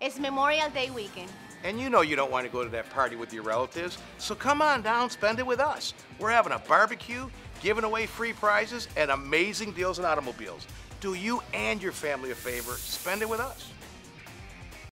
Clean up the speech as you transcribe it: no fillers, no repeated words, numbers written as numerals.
It's Memorial Day weekend. And you know you don't want to go to that party with your relatives, so come on down, spend it with us. We're having a barbecue, giving away free prizes, and amazing deals on automobiles. Do you and your family a favor, spend it with us.